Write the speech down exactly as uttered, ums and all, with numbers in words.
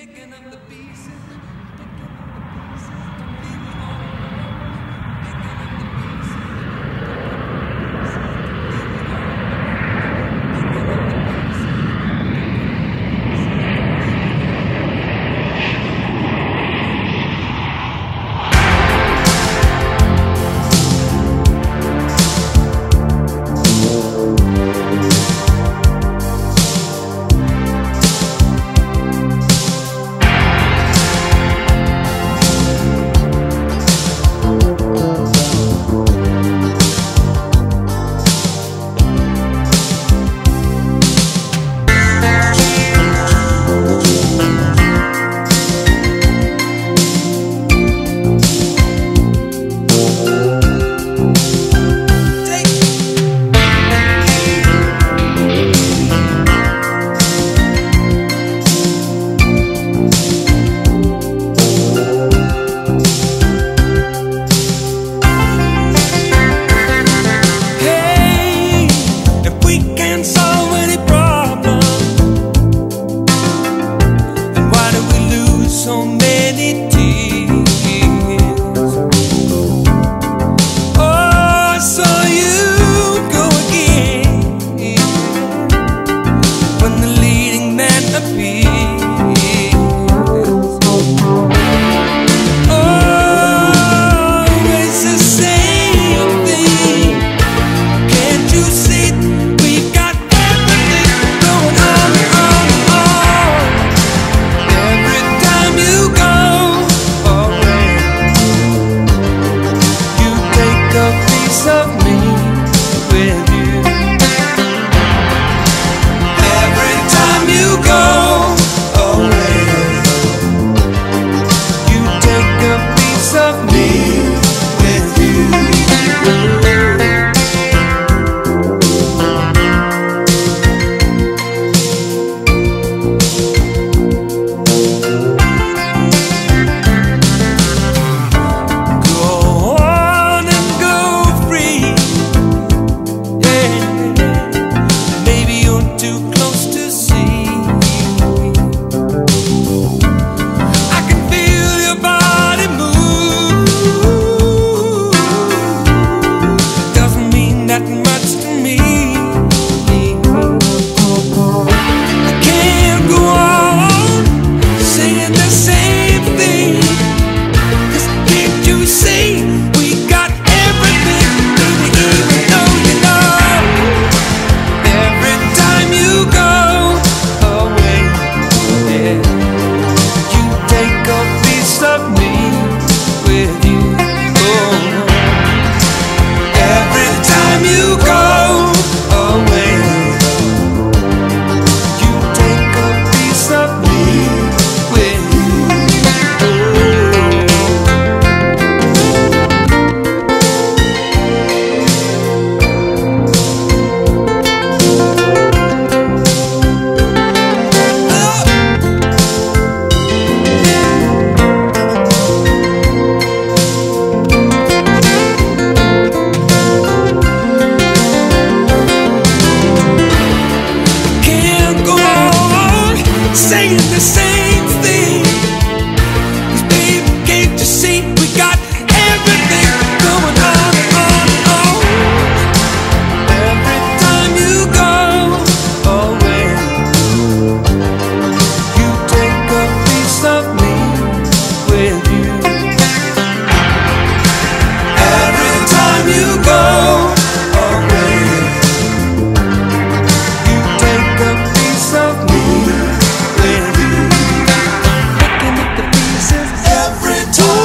picking up the pieces, picking up the pieces, I'm leaving all alone, picking up the pieces, picking up the pieces, so many tears. Oh, I saw you go again when the leading man appears. Oh, it's the same thing. Can't you see we've got everything going on, on, on? Every time you go away, you take a piece of me with you. Every time you go away, you take a piece of me with you. Saying the same thing, 'cause baby, can't you see we got everything going on, on, on? Every time you go away, you take a piece of me with you. Every time you go away, you take a piece of me. Every time